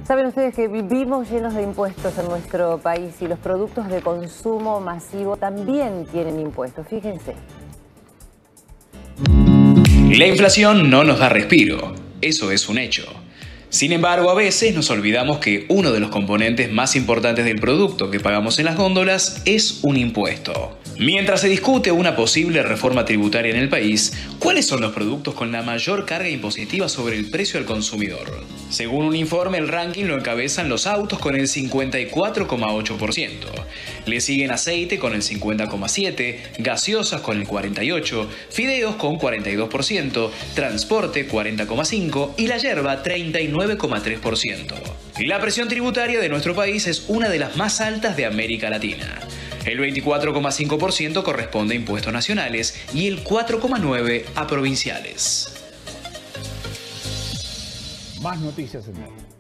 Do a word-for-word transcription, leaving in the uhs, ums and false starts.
Saben ustedes que vivimos llenos de impuestos en nuestro país y los productos de consumo masivo también tienen impuestos, fíjense. La inflación no nos da respiro, eso es un hecho. Sin embargo, a veces nos olvidamos que uno de los componentes más importantes del producto que pagamos en las góndolas es un impuesto. Mientras se discute una posible reforma tributaria en el país, ¿cuáles son los productos con la mayor carga impositiva sobre el precio al consumidor? Según un informe, el ranking lo encabezan los autos con el cincuenta y cuatro coma ocho por ciento. Le siguen aceite con el cincuenta coma siete por ciento, gaseosas con el cuarenta y ocho por ciento, fideos con cuarenta y dos por ciento, transporte cuarenta coma cinco por ciento y la yerba treinta y nueve coma tres por ciento. La presión tributaria de nuestro país es una de las más altas de América Latina. El veinticuatro coma cinco por ciento corresponde a impuestos nacionales y el cuatro coma nueve por ciento a provinciales. Más noticias en